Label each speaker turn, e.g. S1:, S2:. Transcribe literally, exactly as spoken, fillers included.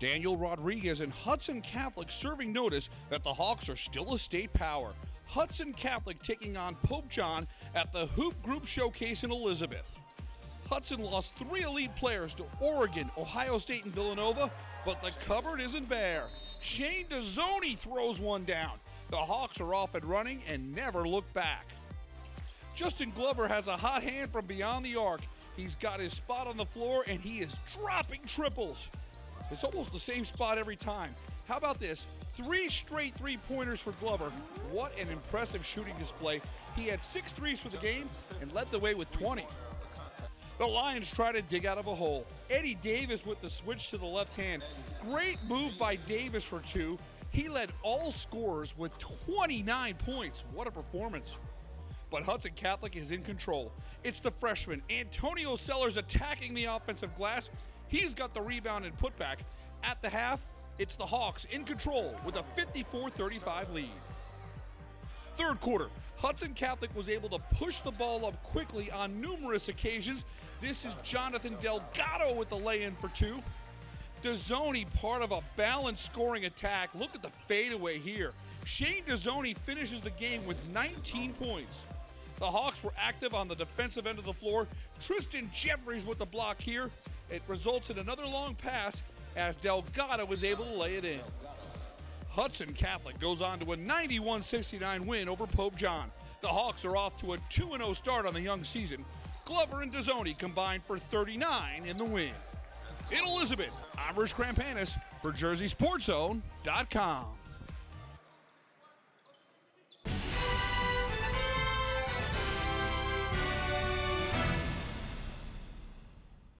S1: Daniel Rodriguez and Hudson Catholic serving notice that the Hawks are still a state power. Hudson Catholic taking on Pope John at the Hoop Group Showcase in Elizabeth. Hudson lost three elite players to Oregon, Ohio State, and Villanova, but the cupboard isn't bare. Shane Dezzoni throws one down. The Hawks are off and running and never look back. Justin Glover has a hot hand from beyond the arc. He's got his spot on the floor and he is dropping triples. It's almost the same spot every time. How about this? Three straight three-pointers for Glover. What an impressive shooting display. He had six threes for the game and led the way with twenty. The Lions try to dig out of a hole. Eddie Davis with the switch to the left hand. Great move by Davis for two. He led all scorers with twenty-nine points. What a performance. But Hudson Catholic is in control. It's the freshman, Antonio Sellers, attacking the offensive glass. He's got the rebound and putback. At the half, it's the Hawks in control with a fifty-four thirty-five lead. Third quarter, Hudson Catholic was able to push the ball up quickly on numerous occasions. This is Jonathan Delgado with the lay-in for two. Dezzoni, part of a balanced scoring attack. Look at the fadeaway here. Shane Dezzoni finishes the game with nineteen points. The Hawks were active on the defensive end of the floor. Tristan Jeffries with the block here. It results in another long pass as Delgado was able to lay it in. Hudson Catholic goes on to a ninety-one sixty-nine win over Pope John. The Hawks are off to a two and oh start on the young season. Glover and Dezzoni combined for thirty-nine in the win. In Elizabeth, I'm Rich Krampanis for Jersey Sports Zone dot com.